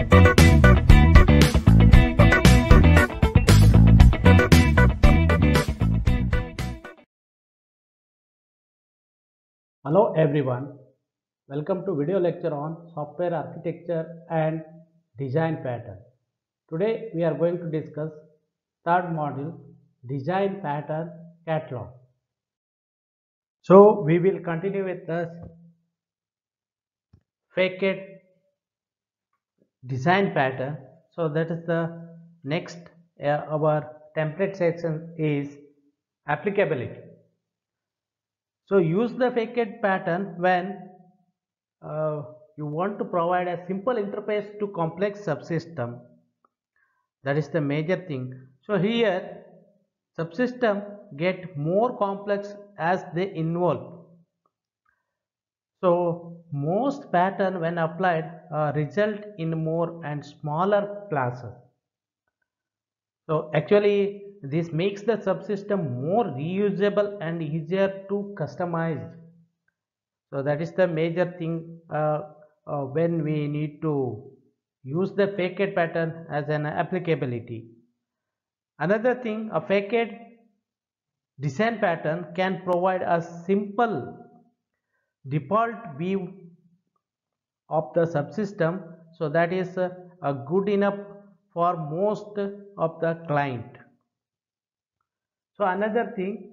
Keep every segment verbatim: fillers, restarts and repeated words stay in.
Hello everyone, welcome to video lecture on software architecture and design pattern. Today we are going to discuss third module, design pattern catalog. So we will continue with this facade design pattern. So that is the next uh, our template section is applicability. So use the facade pattern when uh, you want to provide a simple interface to complex subsystem. That is the major thing. So here subsystem get more complex as they involve. So most pattern when applied uh, result in more and smaller classes. So actually this makes the subsystem more reusable and easier to customize. So that is the major thing uh, uh, when we need to use the facade pattern as an applicability. Another thing, a facade design pattern can provide a simple default view of the subsystem, so that is uh, a good enough for most of the client. So another thing,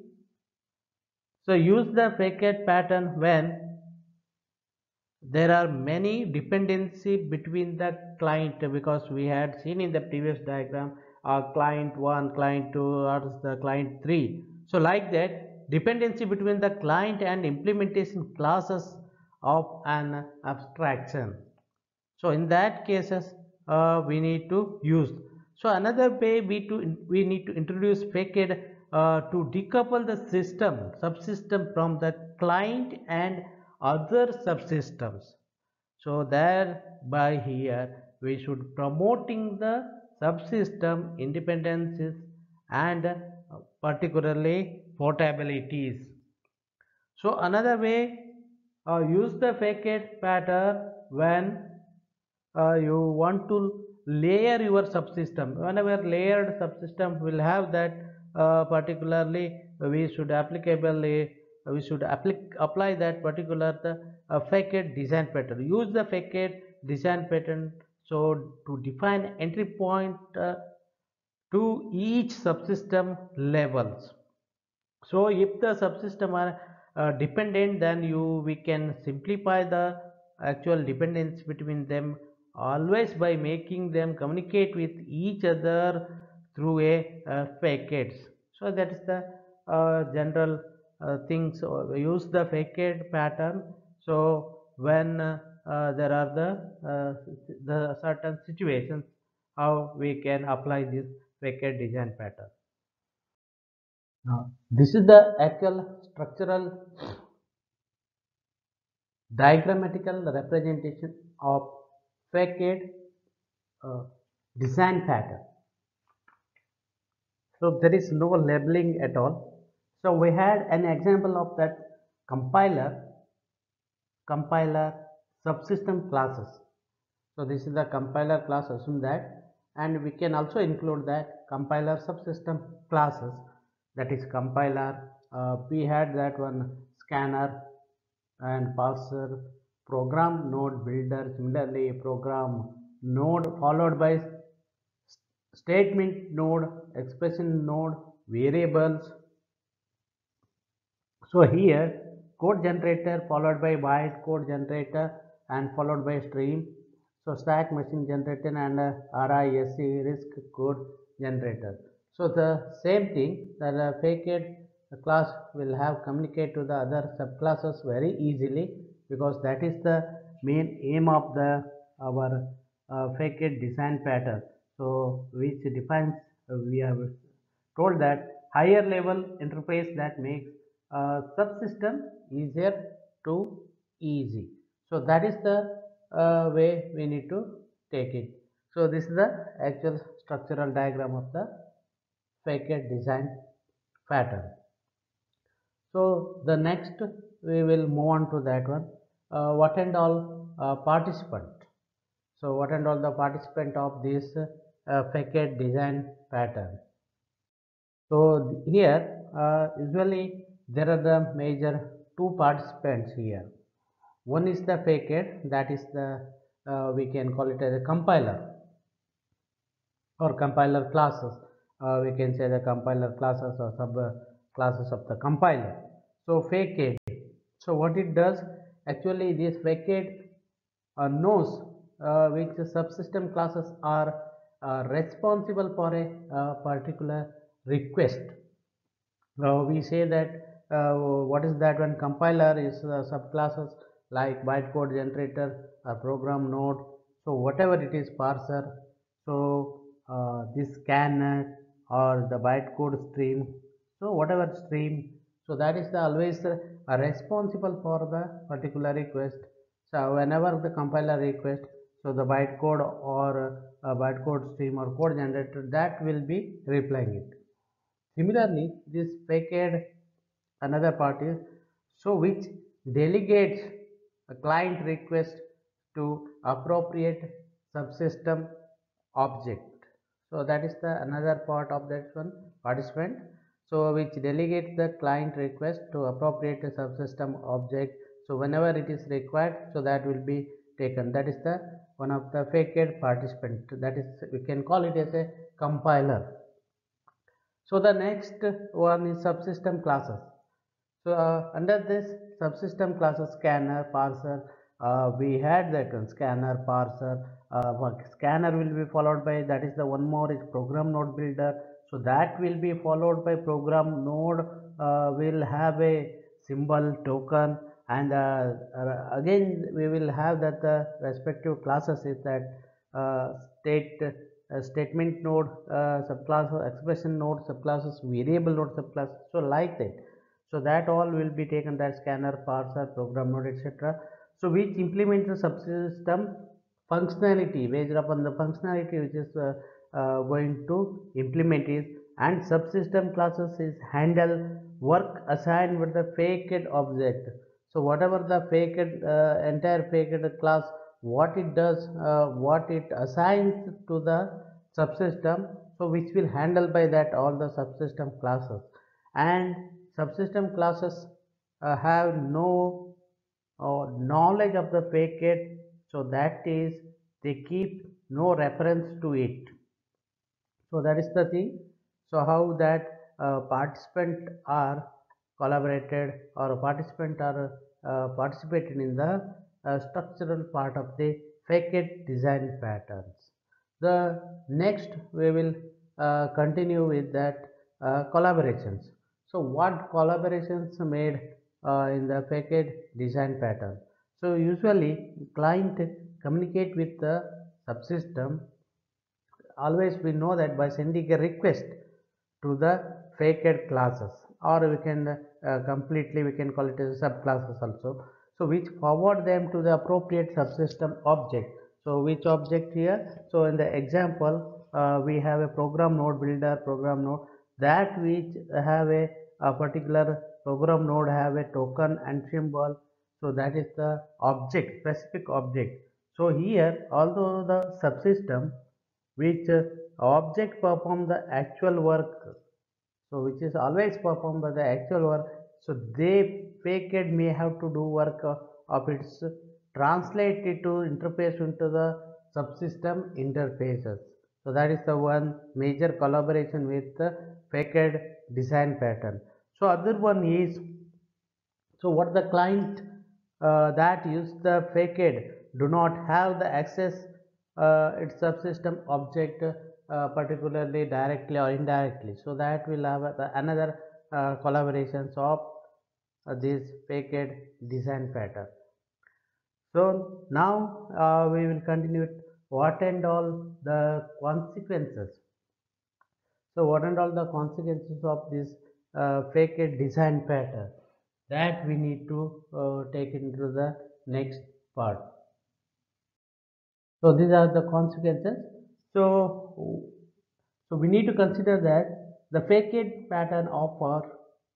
so use the facade pattern when there are many dependency between the client, because we had seen in the previous diagram uh, client one, client two, or the client three. So like that, dependency between the client and implementation classes of an abstraction. So in that cases uh, we need to use. So another way we to we need to introduce facade uh, to decouple the system subsystem from the client and other subsystems. So thereby here we should promoting the subsystem independencies and uh, particularly portabilities. So another way, uh, use the facade pattern when uh, you want to layer your subsystem. Whenever layered subsystem will have that uh, particularly we should applicably we should applic apply that particular the uh, facade design pattern. Use the facade design pattern so to define entry point uh, to each subsystem levels. So if the subsystem are uh, dependent, then you we can simplify the actual dependence between them always by making them communicate with each other through a uh, facades. So that is the uh, general uh, things. So use the facade pattern. So when uh, uh, there are the uh, the certain situations, how we can apply this facade design pattern. Now, this is the actual structural diagrammatical representation of facade uh, design pattern. So there is no labeling at all. So we had an example of that compiler, compiler subsystem classes. So this is the compiler class, assume that, and we can also include that compiler subsystem classes, that is compiler. Uh, we had that one scanner and parser, program node builder, similarly program node followed by statement node, expression node, variables. So here code generator followed by byte code generator and followed by stream. So stack machine generator and uh, RISC risk code generator. So the same thing, that uh, facade class will have communicate to the other subclasses very easily, because that is the main aim of the our uh, facade design pattern. So which defines uh, we have told that higher level interface that makes uh, subsystem easier to easy. So that is the uh, way we need to take it. So this is the actual structural diagram of the facade design pattern. So the next we will move on to that one. Uh, what and all uh, participant. So what and all the participant of this uh, facade design pattern. So here uh, usually there are the major two participants here. One is the facade, that is the uh, we can call it as a compiler or compiler classes. Uh, we can say the compiler classes or sub uh, classes of the compiler. So facade. So what it does, actually this facade uh, knows uh, which subsystem classes are uh, responsible for a uh, particular request. Now we say that uh, what is that one compiler is uh, subclasses like bytecode generator or program node. So whatever it is, parser, so uh, this scanner or the bytecode stream, so whatever stream, so that is the always uh, responsible for the particular request. So whenever the compiler request, so the bytecode or uh, bytecode stream or code generator, that will be replying it. Similarly, this facade, another part is, so which delegates a client request to appropriate subsystem object. So that is the another part of that one participant. So which delegates the client request to appropriate a subsystem object. So whenever it is required, so that will be taken. That is the one of the facade participant. That is, we can call it as a compiler. So the next one is subsystem classes. So uh, under this subsystem classes, scanner, parser, uh, we had that one scanner, parser. Uh, scanner will be followed by, that is the one more is program node builder. So that will be followed by program node uh, will have a symbol token, and uh, uh, again we will have that the respective classes is that uh, state uh, statement node uh, subclass, expression node subclasses, variable node subclasses, so like that. So that all will be taken, that scanner, parser, program node, etc. So which implements the subsystem functionality based upon the functionality which is uh, uh, going to implement it, and subsystem classes is handle work assigned with the facade object. So whatever the facade uh, entire facade class, what it does, uh, what it assigns to the subsystem, so which will handle by that all the subsystem classes. And subsystem classes uh, have no uh, knowledge of the facade, so that is they keep no reference to it. So that is the thing. So how that uh, participant are collaborated or participant are uh, participated in the uh, structural part of the facade design patterns. The next we will uh, continue with that uh, collaborations. So what collaborations made uh, in the facade design pattern? So usually client communicate with the subsystem. Always we know that by sending a request to the facade classes, or we can uh, completely we can call it as subclasses also, so which forward them to the appropriate subsystem object. So which object here? So in the example uh, we have a program node builder, program node, that which have a, a particular program node have a token and symbol. So that is the object, specific object. So here although the subsystem which uh, object perform the actual work, so which is always performed by the actual work, so they facade may have to do work of, of its translate it to interface into the subsystem interfaces. So that is the one major collaboration with the facade design pattern. So other one is, so what the client uh, that use the facade do not have the access uh, its subsystem object uh, particularly directly or indirectly. So that will have a, another uh, collaborations of uh, this facade design pattern. So now uh, we will continue what and all the consequences. So what and all the consequences of this uh, facade design pattern, that we need to uh, take into the next part. So these are the consequences. So, so we need to consider that the facade pattern offer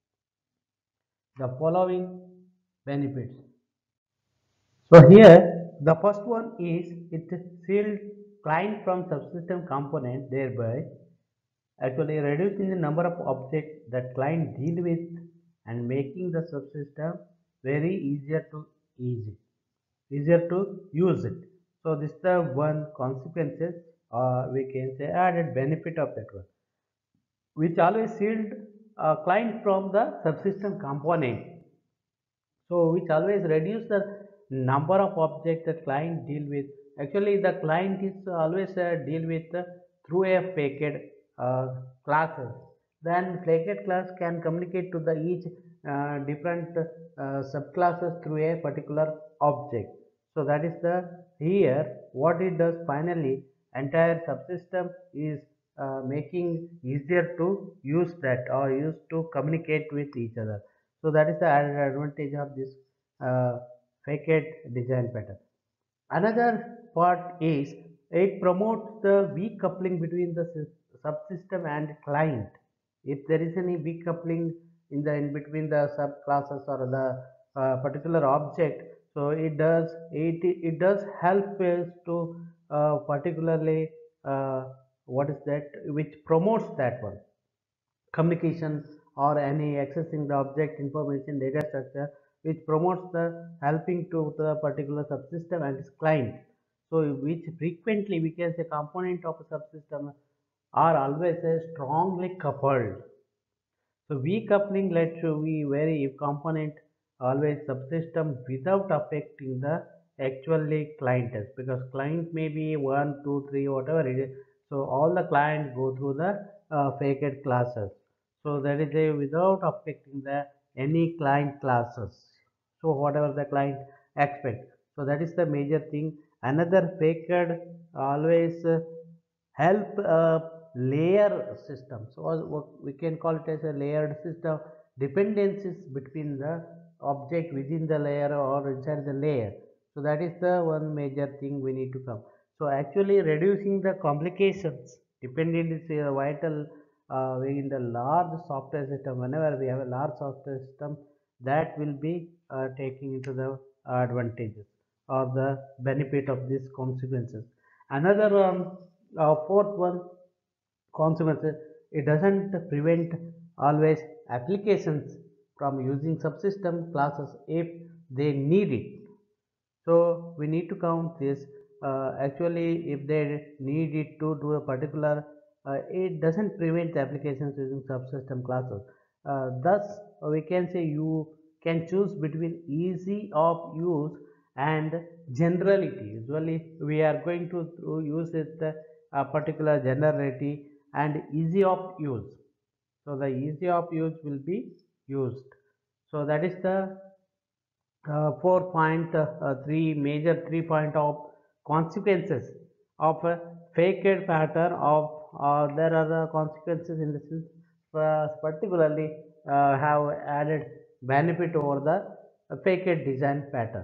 the following benefits. So here The first one is it shield client from subsystem component, thereby actually reducing the number of objects that client deal with and making the subsystem very easier to easy easier to use it. So this is the one consequences, or we can say added benefit of that one, which always shield a client from the subsystem component. So which always reduce the number of objects that client deal with. Actually, the client is always uh, deal with uh, through a faked uh, classes. Then faked class can communicate to the each uh, different uh, subclasses through a particular object. So that is the here what it does finally. Entire subsystem is uh, making easier to use that or use to communicate with each other. So that is the added advantage of this uh, facade design pattern. Another part is it promotes the weak coupling between the subsystem and client. If there is any weak coupling in the in between the subclasses or the uh, particular object, so it does it it does help us to uh, particularly uh, what is that which promotes that one communication or any accessing the object information data structure, which promotes the helping to the particular subsystem and its client. So which frequently we can say component of a subsystem are always uh, strongly coupled. So weak coupling led to be very component always subsystem without affecting the actually client test, because client may be one two three whatever it is. So all the clients go through the uh, faked classes. So that is a without affecting the any client classes. So whatever the client expect. So that is the major thing. Another faked always uh, help a layer system. So we can call it as a layered system, dependencies between the object within the layer or inside the layer. So that is the one major thing we need to come. So actually reducing the complications dependency is vital uh, in the large software system. Whenever we have a large software system, that will be uh, taking into the advantages or the benefit of these consequences. Another um, uh, fourth one consequences, it doesn't prevent always applications from using subsystem classes if they need it. So we need to count this. Uh, actually, if they need it to do a particular, uh, it doesn't prevent the applications using subsystem classes. Uh, thus, we can say you can choose between easy of use and generality. Usually, we are going to, to use it uh, a particular generality and easy of use. So the easy of use will be used. So that is the uh, four point three major three point of consequences of a faked pattern of uh, there are the consequences in the sense uh, particularly uh, have added benefit over the uh, faked design pattern.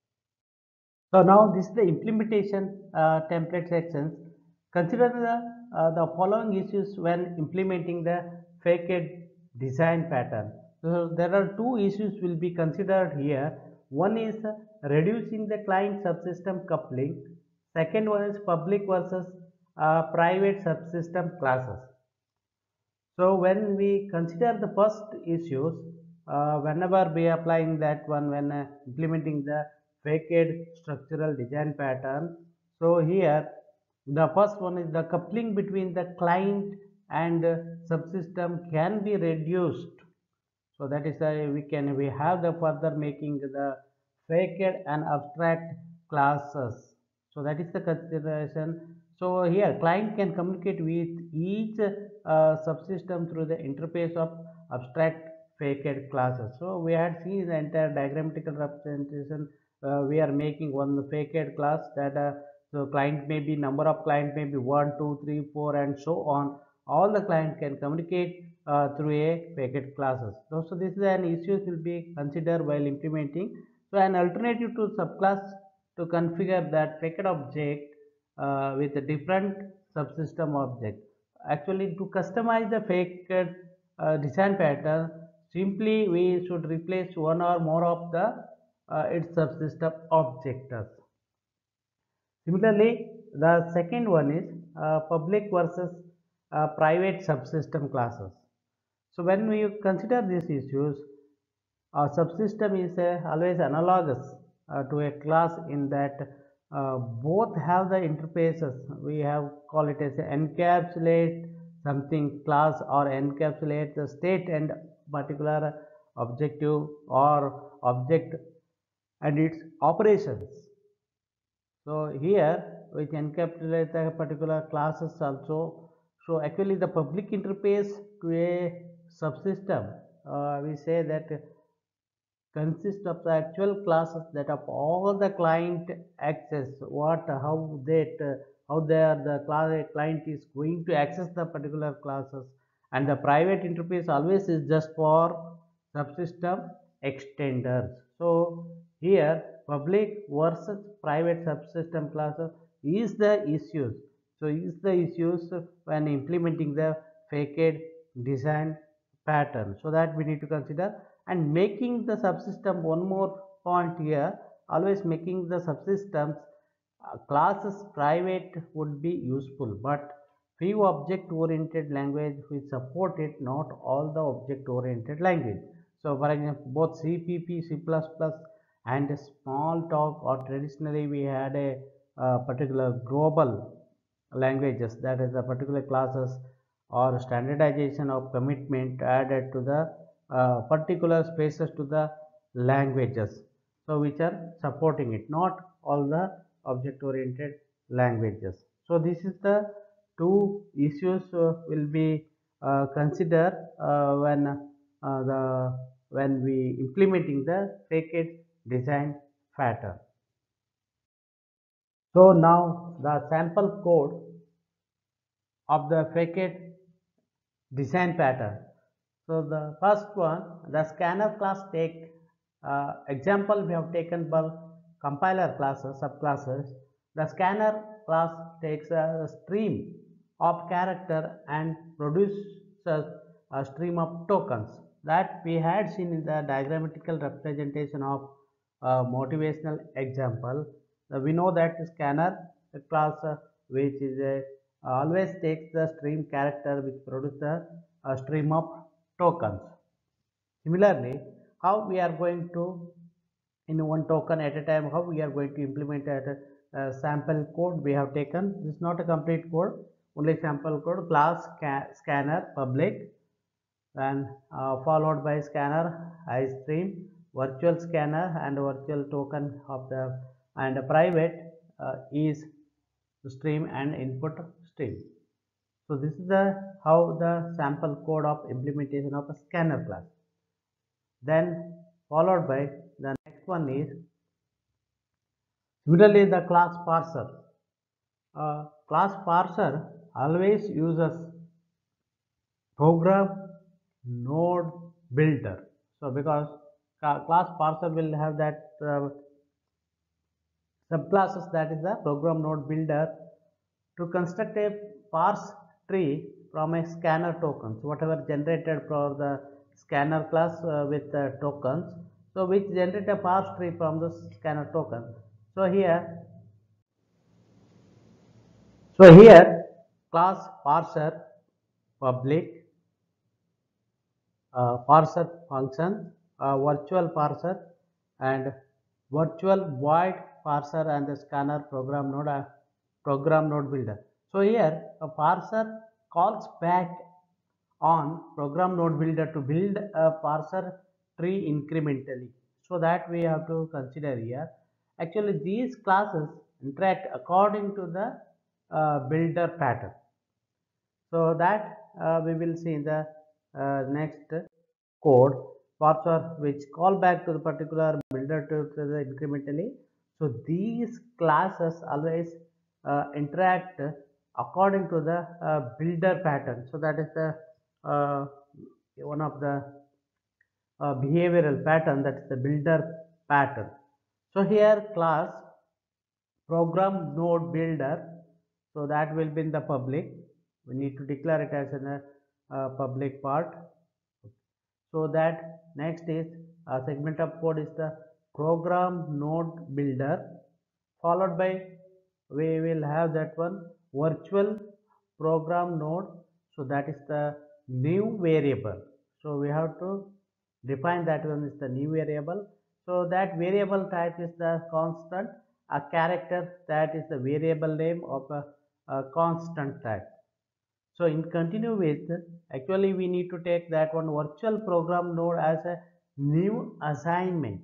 So now this is the implementation uh, template sections. Consider the, uh, the following issues when implementing the faked design pattern. So there are two issues will be considered here. One is uh, reducing the client subsystem coupling. Second one is public versus uh, private subsystem classes. So when we consider the first issues, uh, whenever we are applying that one, when uh, implementing the faked structural design pattern, so here the first one is the coupling between the client and uh, subsystem can be reduced. So that is why we can we have the further making the faked and abstract classes. So that is the consideration. So here client can communicate with each uh, subsystem through the interface of abstract faked classes. So we had seen the entire diagrammatical representation. Uh, we are making one faked class that uh, so client may be number of client may be one two three four and so on. All the client can communicate uh, through a faked classes. So, so this is an issue will be considered while implementing. So an alternative to subclass to configure that faked object uh, with a different subsystem object. Actually, to customize the faked uh, design pattern, simply we should replace one or more of the uh, its subsystem objects. Similarly, the second one is uh, public versus uh, private subsystem classes. So when we consider these issues, a subsystem is uh, always analogous uh, to a class in that uh, both have the interfaces. We have call it as encapsulate something class or encapsulate the state and particular objective or object and its operations. So here we can encapsulate the particular classes also. So actually the public interface to a subsystem, uh, we say that consists of the actual classes that of all the client access, what how that uh, how their the client is going to access the particular classes, and the private interface always is just for subsystem extenders. So here public versus private subsystem classes is the issues. So is the issues when implementing the facade design pattern, so that we need to consider. And making the subsystem, one more point here, always making the subsystems uh, classes private would be useful, but few object oriented language which support it, not all the object oriented language. So for example, both C P P, C plus plus and Smalltalk, or traditionally we had a uh, particular global languages, that is the particular classes or standardization of commitment added to the uh, particular spaces to the languages, so which are supporting it, not all the object oriented languages. So this is the two issues uh, will be uh, considered uh, when uh, the when we implementing the facade design pattern. So now the sample code of the facade design pattern. So the first one, the scanner class take uh, example we have taken by compiler classes, subclasses. The scanner class takes a stream of character and produces a stream of tokens that we had seen in the diagrammatical representation of uh, motivational example. Uh, we know that scanner class uh, which is a always takes the stream character which produces the uh, stream of tokens. Similarly, how we are going to in one token at a time, how we are going to implement a uh, sample code we have taken. This is not a complete code, only sample code. Class sca scanner public, and uh, followed by scanner iStream, virtual scanner and virtual token of the, and private uh, is stream and input stream. So this is the how the sample code of implementation of a scanner class. Then followed by the next one is similarly the class parser. Uh, class parser always uses program node builder. So because class parser will have that uh, subclasses, that is the program node builder, to construct a parse tree from a scanner tokens, whatever generated for the scanner class uh, with uh, tokens, so which generate a parse tree from the scanner token. So here, so here class parser public, uh, parser function, uh, virtual parser, and virtual void parser, and the scanner program node uh, program node builder. So here a parser calls back on program node builder to build a parser tree incrementally. So that we have to consider here. Actually these classes interact according to the uh, builder pattern. So that uh, we will see in the uh, next code parser which call back to the particular builder to, to the incrementally. So these classes always uh, interact according to the uh, builder pattern. So that is the uh, one of the uh, behavioral pattern, that is the builder pattern. So here class program node builder, so that will be in the public. We need to declare it as a uh, public part. So that next is a segment of code is the program node builder, followed by we will have that one virtual program node. So that is the new variable. So we have to define that one is the new variable. So that variable type is the constant, a character that is the variable name of a, a constant type. So in continue with, actually we need to take that one virtual program node as a new assignment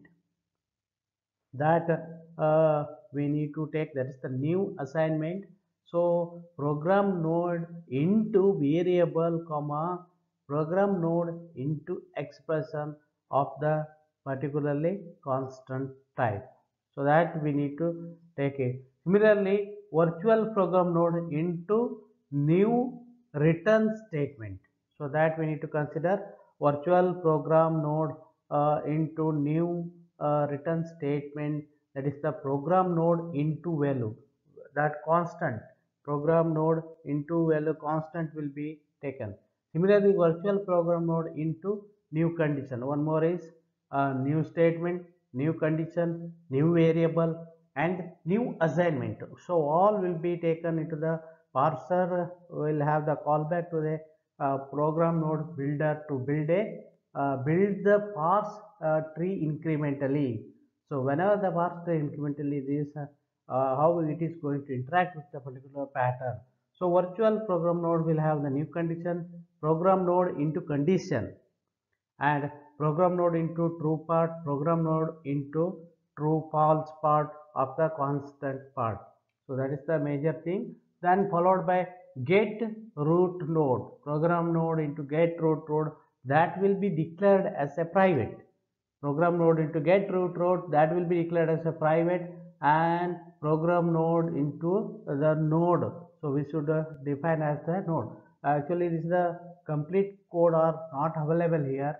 that uh, we need to take, that is the new assignment. So program node into variable comma program node into expression of the particularly constant type. So that we need to take it. Similarly, virtual program node into new return statement. So that we need to consider virtual program node uh, into new uh, return statement, that is the program node into value, that constant program node into value constant will be taken. Similarly, virtual program node into new condition. One more is uh, new statement, new condition, new variable, and new assignment. So all will be taken into the parser. Will have the callback to the uh, program node builder to build a uh, build the parse uh, tree incrementally. So whenever the parse tree incrementally, this uh, uh, how it is going to interact with the particular pattern. So virtual program node will have the new condition, program node into condition, and program node into true part, program node into true false part of the constant part. So that is the major thing. Then followed by get root node, program node into get root node, that will be declared as a private. Program node into get root node, that will be declared as a private, and program node into the node. So we should uh, define as the node. Actually, this is the complete code are not available here.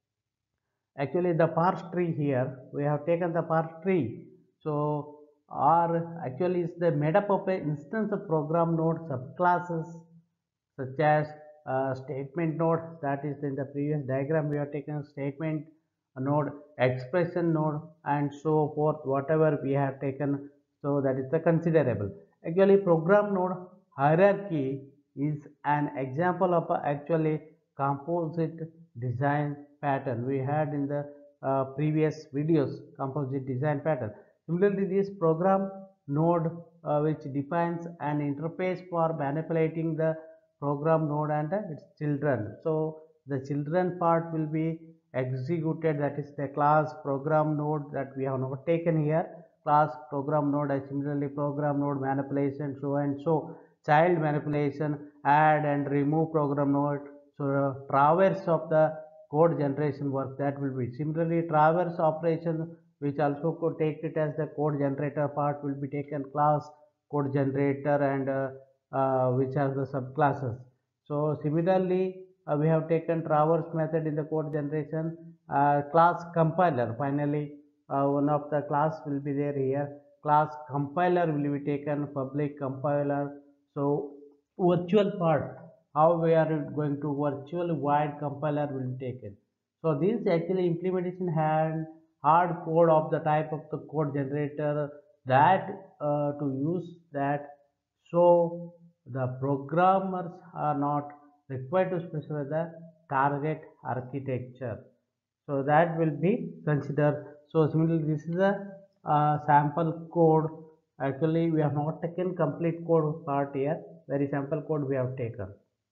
Actually the parse tree, here we have taken the parse tree. So or actually is the made up of an instance of program node subclasses such as uh, statement node, that is in the previous diagram we have taken statement node, expression node, and so forth, whatever we have taken. So that is the considerable. Actually program node hierarchy is an example of a actually composite design pattern we had in the uh, previous videos, composite design pattern. Similarly, this program node uh, which defines an interface for manipulating the program node and uh, its children. So the children part will be executed, that is the class program node that we have not taken here, class program node, and similarly program node manipulation, so and so child manipulation, add and remove program node. So uh, traverse of the code generation work, that will be similarly traverse operation, which also could take it as the code generator part, will be taken class code generator, and uh, uh, which are the subclasses. So similarly uh, we have taken traverse method in the code generation, uh, class compiler. Finally uh, one of the class will be there here, class compiler will be taken, public compiler. So virtual part, how we are going to virtual void compiler will be taken. So this actually implementation had hard code of the type of the code generator that uh, to use that. So the programmers are not required to specify the target architecture. So that will be considered. So similarly, this is a uh, sample code. Actually, we have not taken complete code part here. Very sample code we have taken.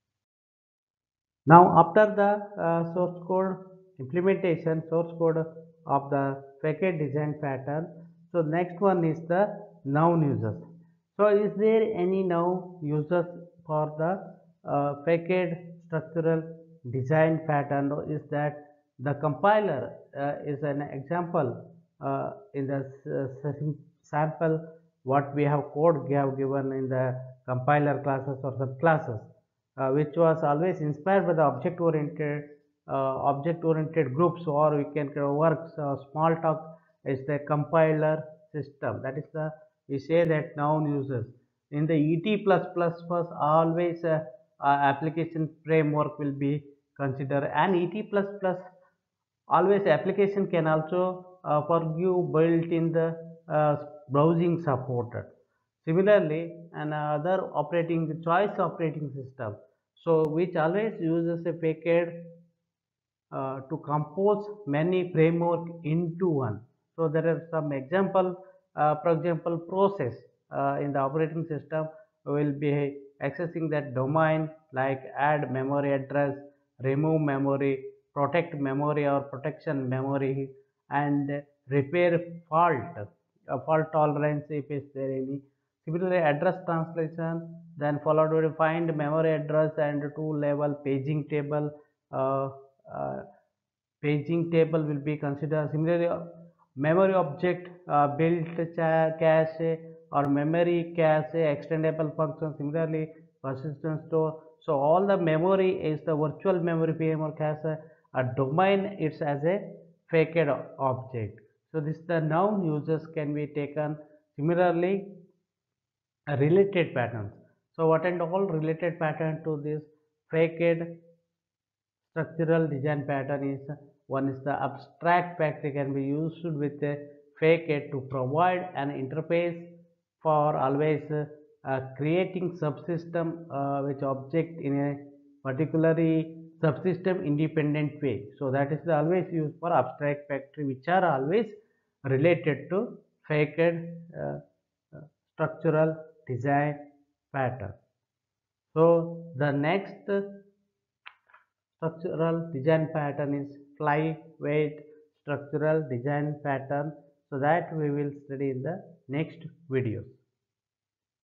Now after the uh, source code implementation, source code of the packet design pattern, so next one is the known users. So is there any known users for the uh, packet structural design pattern? Is that the compiler uh, is an example uh, in the uh, sample what we have code we have given in the compiler classes or subclasses, uh, which was always inspired by the object oriented uh, object oriented groups, or we can work uh, Smalltalk is the compiler system, that is the we say that known users. In the E T plus plus was always uh, uh, application framework will be considered, and E T plus plus always application can also uh, for you built in the uh, browsing supported. Similarly, another operating choice operating system, so which always uses a facade uh, to compose many framework into one. So there are some example, uh, for example, process uh, in the operating system will be accessing that domain like add memory address, remove memory, protect memory or protection memory, and repair fault, uh, fault tolerance if is there any. Similarly, address translation, then followed with find memory address and two level paging table. Uh, uh, Paging table will be considered. Similarly, uh, memory object, uh, built cache or memory cache extendable function. Similarly, persistent store. So all the memory is the virtual memory framework has a, a domain. It's as a facade object. So this the noun uses can be taken. Similarly, uh, related patterns. So what and all related pattern to this facade structural design pattern is one is the abstract factory can be used with a facade to provide an interface for always uh, creating subsystem uh, which object in a particularly subsystem independent way. So that is the always used for abstract factory which are always related to facade uh, uh, structural design pattern. So the next structural design pattern is flyweight structural design pattern, so that we will study in the next videos.